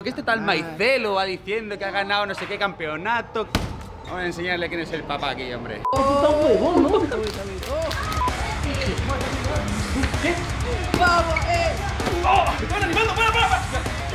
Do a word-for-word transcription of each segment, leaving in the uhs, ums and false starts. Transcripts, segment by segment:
Este tal Maicelo va diciendo que ha ganado no sé qué campeonato. Vamos a enseñarle quién es el papá aquí, hombre. ¡Oh, huevón, ¿no? ¿Qué? ¡Vamos, eh! ¡Oh! ¡Me están animando! ¡Para, para, para!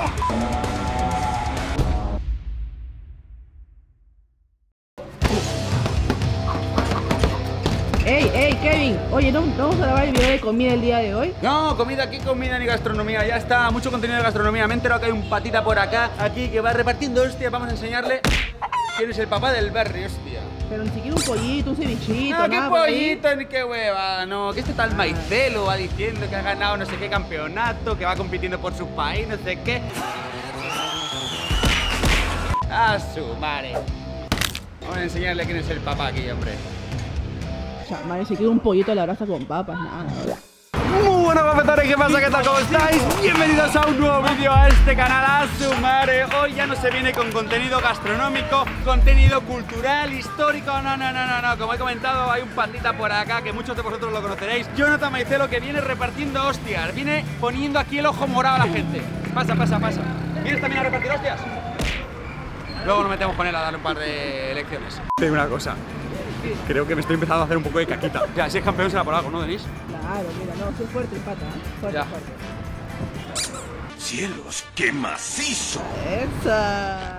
Ey, ey, Kevin, oye, ¿no vamos a grabar el video de comida el día de hoy? No, comida aquí, comida ni gastronomía. Ya está, mucho contenido de gastronomía. Me he enterado que hay un patita por acá, aquí, que va repartiendo hostias. Vamos a enseñarle quién es el papá del barrio, hostia. Pero ni siquiera un pollito, un cevichito, No, qué nada por ahí. pollito, ni qué hueva. No, que este tal Maicelo va diciendo que ha ganado no sé qué campeonato, que va compitiendo por su país, no sé qué. A su madre. Vamos a enseñarle quién es el papá aquí, hombre. Madre, si quiero un pollito a la brasa con papas, nada, nada. Muy buenas, papetones, ¿qué pasa? ¿Qué tal? ¿Cómo estáis? Bienvenidos a un nuevo vídeo a este canal, a su madre. Hoy ya no se viene con contenido gastronómico, contenido cultural, histórico. No, no, no, no, no. Como he comentado, hay un pandita por acá que muchos de vosotros lo conoceréis. Jonathan Maicelo, que viene repartiendo hostias. Viene poniendo aquí el ojo morado a la gente. Pasa, pasa, pasa. ¿Vienes también a repartir hostias? Luego nos metemos con él a darle un par de lecciones. Te digo una cosa. Creo que me estoy empezando a hacer un poco de caquita. Ya, si es campeón será por algo, ¿no, Denis? Claro, mira, no, soy fuerte el pata, ¿eh? Fuerte, ya. fuerte. ¡Cielos, qué macizo! ¡Esa!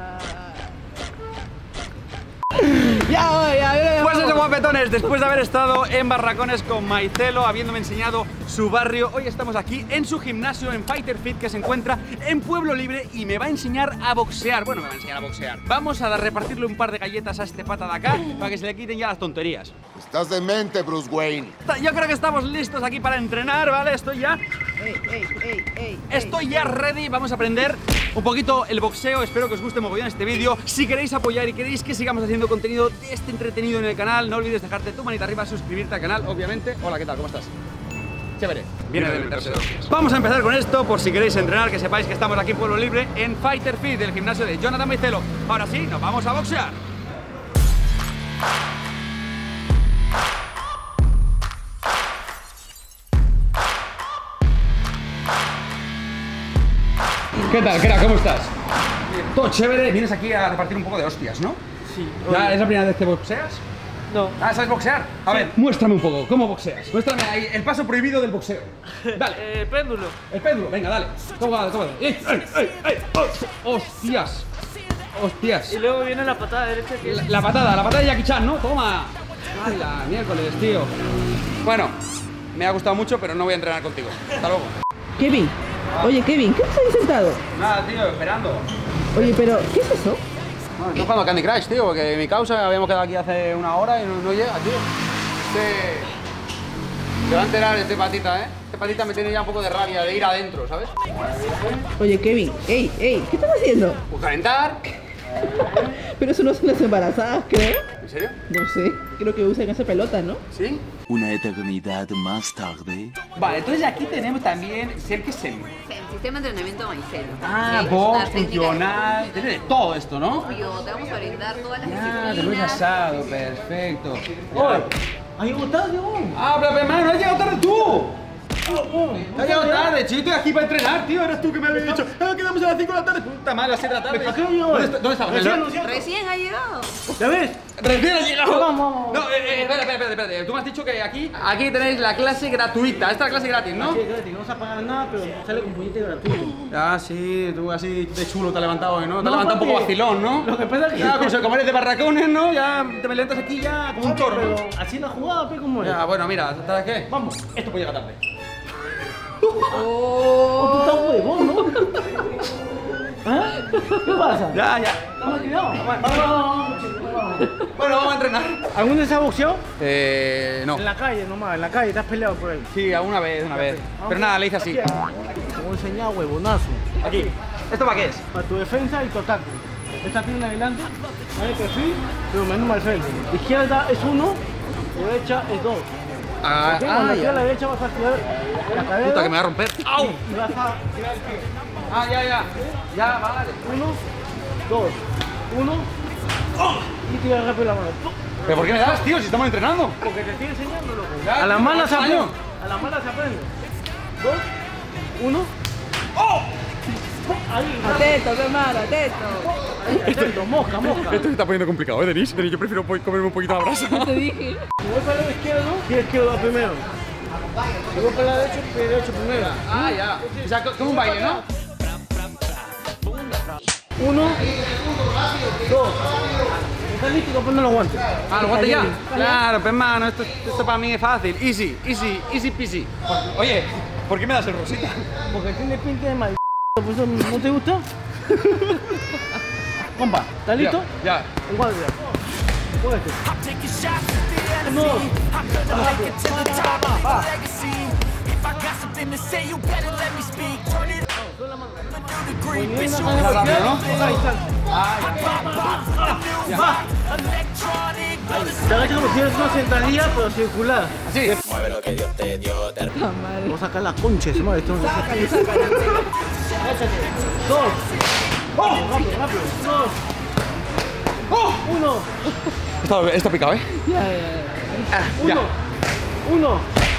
Ya voy, ya voy. Pues eso, guapetones, después de haber estado en Barracones con Maicelo, habiéndome enseñado su barrio, hoy estamos aquí en su gimnasio, en Fighter Fit, que se encuentra en Pueblo Libre, y me va a enseñar a boxear. Bueno, me va a enseñar a boxear. Vamos a repartirle un par de galletas a este pata de acá, para que se le quiten ya las tonterías. Estás demente, Bruce Wayne. Yo creo que estamos listos aquí para entrenar, ¿vale? Estoy ya... Ey, ey, ey, ey, Estoy ya ready, vamos a aprender un poquito el boxeo. Espero que os guste mogollón este vídeo. Si queréis apoyar y queréis que sigamos haciendo contenido de este entretenido en el canal, no olvides dejarte tu manita arriba, suscribirte al canal, obviamente. Hola, ¿qué tal? ¿Cómo estás? Chévere, viene de meterse. Vamos a empezar con esto, por si queréis entrenar, que sepáis que estamos aquí en Pueblo Libre, en Fighter Fit, del gimnasio de Jonathan Maicelo. Ahora sí, nos vamos a boxear. ¿Qué tal, Kera? ¿Cómo estás? Todo chévere, vienes aquí a repartir un poco de hostias, ¿no? Sí. ¿Ya es la primera vez que boxeas? No. Ah, ¿sabes boxear? A Sí. ver, muéstrame un poco, ¿cómo boxeas? Muéstrame ahí el paso prohibido del boxeo. Dale. Eh, péndulo. El péndulo, venga, dale. Toma, toma. ¡Ey, ey, ey, ey! ¡Hostias! ¡Hostias! Y luego viene la patada derecha que La, es... la patada, la patada de Jackie Chan, ¿no? Toma. Ay, la miércoles, tío. Bueno, me ha gustado mucho, pero no voy a entrenar contigo. Hasta luego. Kevin, oye, Kevin, ¿qué estás ahí sentado? Nada, tío, esperando. Oye, pero, ¿qué es eso? No, estoy jugando a Candy Crush, tío, porque mi causa habíamos quedado aquí hace una hora y no, no llega, tío. Este... Se va a enterar este patita, ¿eh? Este patita me tiene ya un poco de rabia de ir adentro, ¿sabes? Oye, Kevin, ey, ey, ¿qué estás haciendo? Pues calentar. Pero eso no son las embarazadas, creo. ¿En serio? No sé, creo que usan esa pelota, ¿no? ¿Sí? Una eternidad más tarde. Vale, entonces aquí tenemos también Cerque Sem. Sistema de entrenamiento Maicelo. Ah, ¿sí? box, Las técnicas funcional, tiene de todo esto, ¿no? Obvio, te vamos a brindar todas las Ya, te lo he disciplinas. asado, perfecto. ¡Oye! ¿Has llegado tarde, vos? ¡Ah, pero hermano, no has llegado tarde tú! ¡Has llegado tarde, chico! Estoy aquí para entrenar, tío. Eras tú que me habías dicho, ah, quedamos a las cinco de la tarde. Puta madre, a las siete de la tarde. ¿Para qué no llegó? ¿Dónde, está- ¿Dónde estabas? Recién, ¿En ¿no el- es cierto? Recién ha llegado. ¿Ya ves? ¡Recién has llegado! Vamos, vamos. No, eh, eh, espera, espera, espera, espera. Tú me has dicho que aquí, aquí tenéis la clase gratuita. Esta es la clase gratis, ¿no? Sí, gratis, no vas a pagar nada, pero sale con puñete gratuito. Ah, sí, tú así de chulo te has levantado hoy, ¿no? Te has No, levantado un poco porque vacilón, ¿no? lo que pasa es que- Ya, como, se- como eres de Barracones, ¿no? Ya te me levantas aquí ya como un toro, Pero ¿no? así la jugada, pues, ¿cómo es? Ya, bueno, mira, ¿sabes qué? Vamos. Esto puede llegar tarde. Oh, tú estás huevón, ¿no? ¿Ah? ¿Qué pasa? Ya, ya. Vamos, cuidado. Vamos, vamos, vamos. Bueno, vamos a entrenar. ¿Alguna vez has boxeado? Eh, no. En la calle nomás, en la calle, te has peleado por ahí. Sí, una vez, una vez. Pero nada, le hice así. Te voy a enseñar, huevonazo. Aquí. ¿Esto para qué es? Para tu defensa y tu ataque. Esta pierna adelante, vale, perfil, pero menos al frente. Izquierda es uno, derecha es dos. Ah, ¿Ok? Cuando ah, tiras a la ya. derecha vas a tirar la cadera. Puta, que me va a romper. ¡Au! Y vas a tirar el pie. Ah, ya, ya. Ya, vale. Uno, dos, uno, y tiras rápido la mano. ¿Pero por qué me das, tío, si estamos entrenando? Porque te estoy enseñando, loco. Ya, A las tío, malas se ¿cuántos aprende. años? A las malas se aprende. Dos, uno, ¡Oh! ahí. Atento, hermano, atento. Atento, mosca, mosca. Esto se está poniendo complicado, ¿eh, Denis? Denis, yo prefiero comerme un poquito de brasa. Te dije. Si voy para el lado izquierdo, tienes que ir primero. Si voy para el lado derecho, derecho primero. Ah, ya. O sea, como un baile, ¿no? Uno, dos. ¿Estás listo? Voy a poner los guantes. Ah, ¿los guantes ya? Claro, pues hermano, esto, esto para mí es fácil. Easy, easy, easy peasy. Oye, ¿por qué me das el rosita? Porque tiene pinta de mal. ¿Por eso no te gusta? Compa, ¿estás listo? Ya. ya. El guante ya. Muévete. Uno, dos. Te agachas como si tienes una sentadilla, pero circular. Así. Vamos a sacar las conchas, madre. Esto no se hace. Dos. ¡Oh! Rápido, rápido. Dos. ¡Oh! Uno. Esto, esto ha picado, ¿eh? Ya, ya, ya. Ah, Uno. ya. Uno.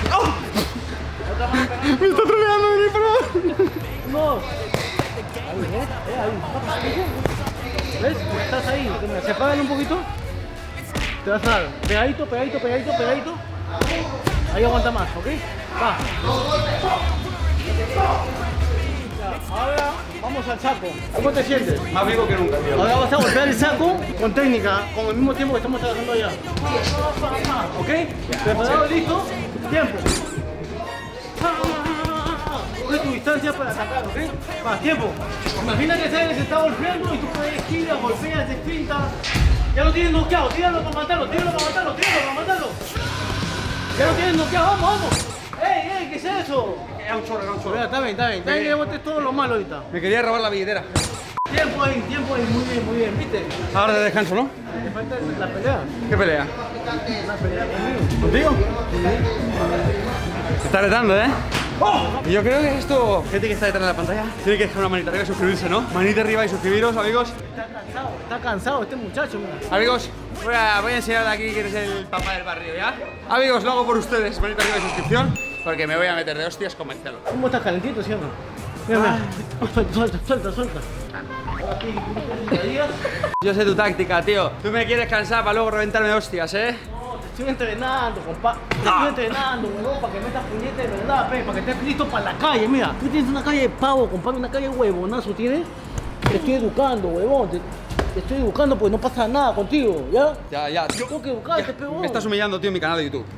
Me está troleando, Denis, por favor. Dos. Ahí, ¿ves? ¿Eh? Ahí. ¿Ves? Estás ahí. Sepáralo un poquito. Te vas a dar pegadito, pegadito, pegadito, pegadito. Ahí aguanta más, ¿ok? Va. Ya, ahora vamos al saco. ¿Cómo te sientes? Más vivo que nunca, tío. Ahora vas a golpear el saco con técnica, con el mismo tiempo que estamos trabajando allá. ¿Ok? ¿Preparado? ¿Listo? Tiempo. Coge tu distancia para atacar, ¿ok? Va, tiempo. Imagina que Sainz se está golpeando y tú puedes girar, golpeas, te finta. Ya lo tienes noqueado, tíralo para matarlo, tíralo para matarlo, tíralo para matarlo. Ya lo tienes noqueado, vamos, vamos. ¡Ey, ey! ¿Qué es eso? Era un chorro, era un chorro. Mira, está bien, está bien. Está bien que botes todo lo malo ahorita. Me quería robar la billetera. Tiempo ahí, tiempo ahí, muy bien, muy bien, ¿viste? Ahora de descanso, ¿no? Te falta la pelea. ¿Qué pelea? La pelea conmigo. ¿Contigo? Se está retando, ¿eh? ¡Oh! Y yo creo que esto, gente que está detrás de la pantalla, tiene que dejar una manita arriba y suscribirse, ¿no? Manita arriba y suscribiros, amigos. Está cansado, está cansado este muchacho, mira. Amigos, voy a, voy a enseñar aquí quién es el papá del barrio, ¿ya? Amigos, lo hago por ustedes, manita arriba y suscripción, porque me voy a meter de hostias con Marcelo. ¿Cómo estás calentito, sí o no? Mira, mira. Suelta, suelta, suelta, suelta. Aquí, sentadillas. Yo sé tu táctica, tío. Tú me quieres cansar para luego reventarme de hostias, ¿eh? Estoy entrenando, compa. Estoy entrenando, huevón, para que metas puñete de verdad, pe, para que estés listo para la calle. Mira, tú tienes una calle de pavo, compadre, una calle de huevonazo, ¿tienes? Te estoy educando, huevón. Te, te estoy educando porque no pasa nada contigo, ¿ya? Ya, ya. Yo tengo que educarte, pe, huevón. Me estás humillando, tío, en mi canal de YouTube.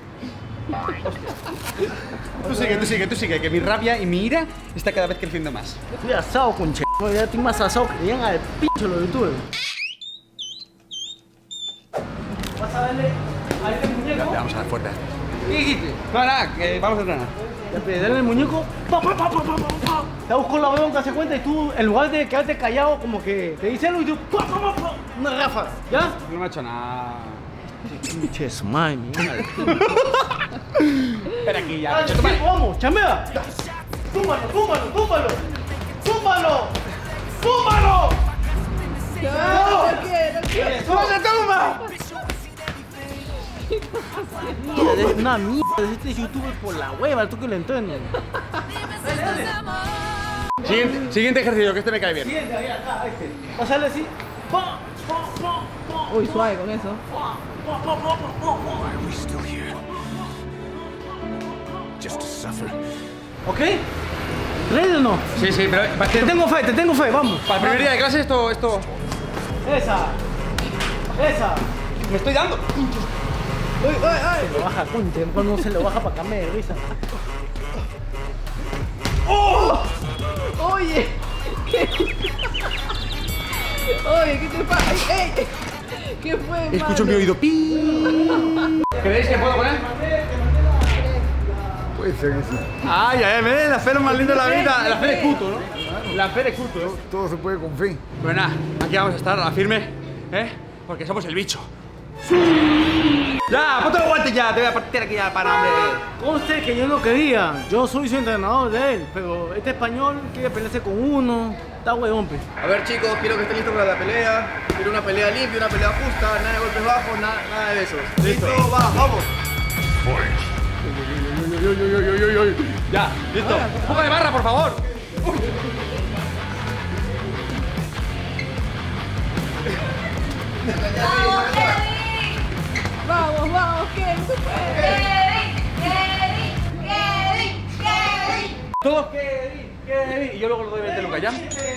Tú sigue, tú sigue, tú sigue, que mi rabia y mi ira está cada vez creciendo más. Estoy asado, conche. No, ya estoy más asado que llegan al pincho los youtubers. Vas a darle a este muñeco. Le vamos a dar fuerte. ¿Qué dijiste? No, nada, que vamos a entrenar. Ya, pe, dale el muñeco. Pa, pa, pa, pa, pa, pa. Te busco la huevón que hace cuenta y tú, en lugar de quedarte callado, como que te dice algo y tú. Pa, pa, pa, pa, una ráfaga. ¿Ya? No me ha hecho nada. Pinche smile, mierda. Espera aquí ya. Dale, Toma. tiempo, vamos, chambea. Túmbalo, túmbalo, túmbalo. Túmbalo. ¡Túmbalo! No, no quiero, no quiero. ¡Toma, toma! Mierda, es una mierda, este youtuber por la hueva, tú que lo entiendes. Siguiente, siguiente ejercicio, que este me cae bien. Siguiente, ahí acá, este. Pasarle así. Pa, pa, pa, pa. Uy, suave con eso. Pa, pa, pa, pa, pa, pa. Are we still here? Just to suffer? ¿Ok? ¿Ready o no? Sí, sí, pero para, Te tengo fe, te tengo fe, vamos. para el primer día de clase esto, esto... Esa. Esa. Me estoy dando. Uy, uy, uy. Se lo baja, concha, cuando no se lo baja para cambiar de risa. ¡Oh! Oye, ¿qué? Oye, ¿qué te pasa? ¡Ey, ey! ¿Qué fue, Escucho en mi mano? oído. ¡Pi! ¿Creéis que puedo poner? Puede ser que sí. Ay, ay, me la fe es más linda de la vida. La fe es culto, ¿no? La fe es culto, ¿no? Todo se puede con fe. Pues nada, aquí vamos a estar a la firme, ¿eh? Porque somos el bicho. Ya, ponte los guantes ya, te voy a partir aquí ya para hambre. Conste que yo no quería, yo soy su entrenador de él, pero este español quiere pelearse con uno, está huevón, pe. A ver, chicos, quiero que estén listos para la pelea. Quiero una pelea limpia, una pelea justa, nada de golpes bajos, nada, nada de eso. ¿Listo? Va, vamos. Ya, listo. Un poco de barra, por favor. Kevin, tú puedes. Todos Kevin, Kevin. Y yo luego lo doy veinte lucas, ¿ya?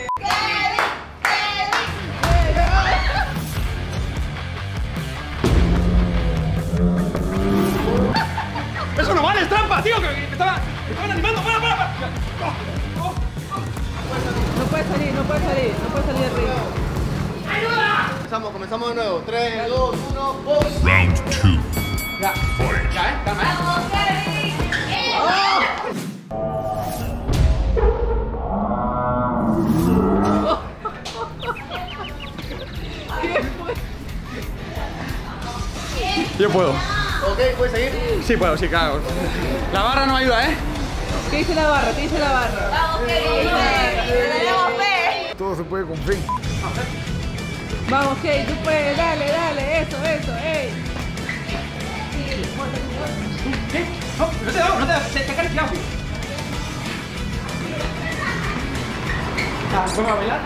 ¡Eso no vale! ¡Es trampa, tío! ¡Que me estaba, me estaban animando! ¡Para, para, para! Oh, oh. No puede salir, no puede salir, no puede salir de río. Comenzamos, comenzamos de nuevo. tres, dos, uno, ¡pum! Round two. Ya, ya, ¿eh? Calma, ¿eh? Yo puedo. Ok, ¿puedes seguir? Sí puedo, sí, claro. La barra no ayuda, ¿eh? ¿Qué dice la barra? ¿Qué dice la barra? Vamos, Kevin. Tenemos fe. Todo se puede con fe. Vamos, Kevin, tú puedes, dale, dale, eso, eso, ey. ¿Qué? No, no te da, no te da, te, te caes ya, tío. ¿Vamos a bailar?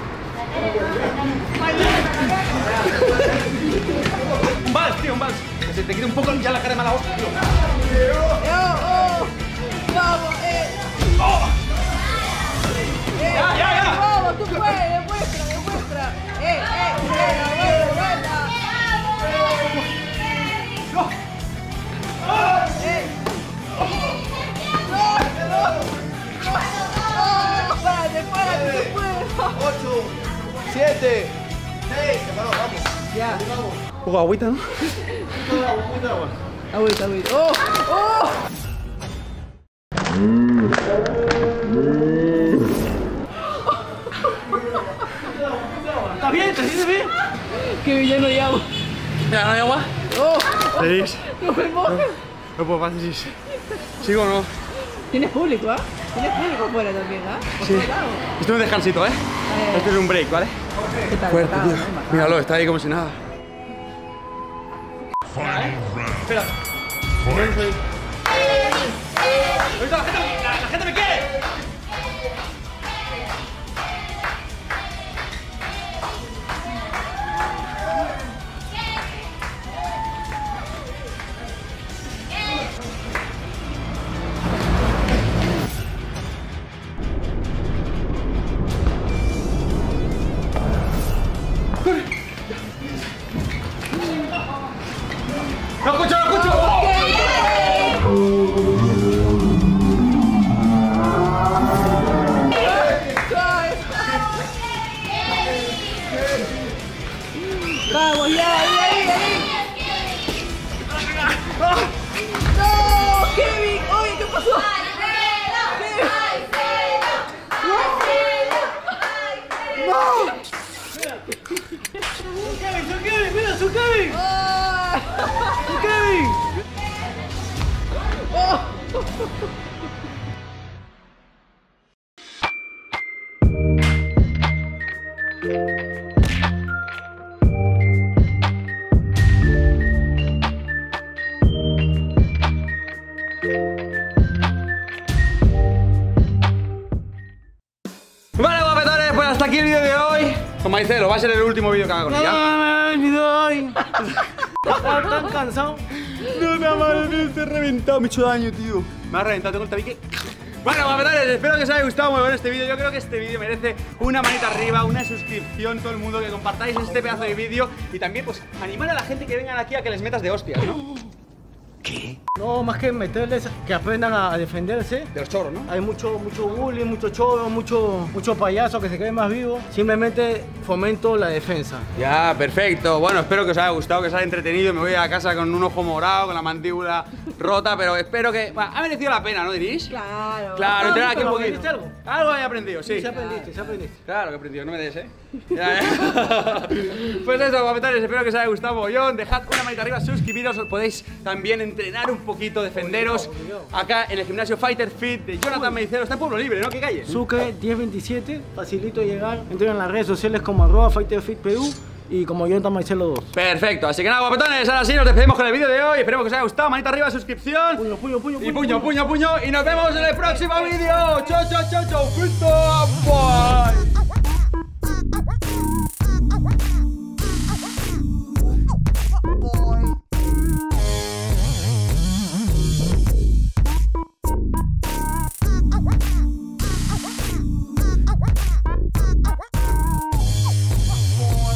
Un vals, tío, un vals. Que se te quede un poco ya la cara de mala hostia, tío. Oh, oh. Vamos, eh. ¡Oh! eh Ya, ya, ya. Vamos, tú puedes, demuestra, demuestra. Eh, eh, buena, buena, buena. ¡No! Eh. No, no, no. No, párate, párate, tú puedes. ocho, siete, seis, se paró, vamos. Ya. Vamos. Un poco de agüita, ¿no? Agüita, agüita. Oh, oh. ¿Estás bien? ¿Te sientes bien? Qué villano hay agua. Mira, ¿no hay agua? Oh, ¿Seguís? no me mojes. No puedo pasar, sí. ¿Sigo o no? Tienes público, ¿ah? Tienes público afuera también, ¿ah? Por Sí. todos lados. Esto es un descansito, ¿eh? Eh. Este es un break, ¿vale? ¿Qué tal? Fuerte, Matado, tío. ¿no? Matado. Míralo, está ahí como si nada. Final round. Espera. Fight. Ahorita la gente, la, la gente me quiere. ¡No escucho, no escucho! Vamos, ya, ahí, ahí, ahí. No, Kevin, oye, ¿qué pasó? Kevin, soy Kevin, mira, soy Kevin. Ah. Soy Kevin. Oh. Vale, guapetones, pues hasta aquí el vídeo de hoy. Con Maicelo, va a ser el último vídeo que haga con ella. No, el video hoy. Estaba tan cansado. No, me madre, estoy reventado, me he hecho daño, tío. Me ha reventado, tengo el tabique. Bueno, guapetones, espero que os haya gustado muy bueno este vídeo. Yo creo que este vídeo merece una manita arriba, una suscripción, todo el mundo, que compartáis este pedazo de vídeo. Y también, pues, animar a la gente que vengan aquí a que les metas de hostias, ¿no? ¿Qué? No, más que meterles, que aprendan a defenderse. De los chorros, ¿no? Hay mucho, mucho bullying, mucho choro, mucho, mucho payaso que se creen más vivos. Simplemente fomento la defensa. Ya, perfecto. Bueno, espero que os haya gustado, que os haya entretenido. Me voy a casa con un ojo morado, con la mandíbula rota, pero espero que... Bueno, ha merecido la pena, ¿no diréis? Claro. Claro, entrenar aquí un ¿Pero poquito. aprendiste algo? Algo he aprendido, sí. Se aprendiste, se aprendiste. Claro que he aprendido, no me des, ¿eh? Ya, ya. Pues eso, guapetones, espero que os haya gustado mogollón. Dejad una manita arriba, suscribiros, os podéis también entrenar un poquito, defenderos acá en el gimnasio Fighter Fit de Jonathan Meicero. Está en Pueblo Libre, ¿no? ¿Qué calle? Sucre diez veintisiete, facilito llegar. Entren en las redes sociales como arroba fighterfitpu y como Jonathan Meicero dos. Perfecto, así que nada, guapetones, ahora sí nos despedimos con el vídeo de hoy. Esperemos que os haya gustado, manita arriba, suscripción. Puño, puño, puño, Y puño, puño, puño. Y nos vemos en el próximo vídeo. Chao, chao, chao, chao. Bye.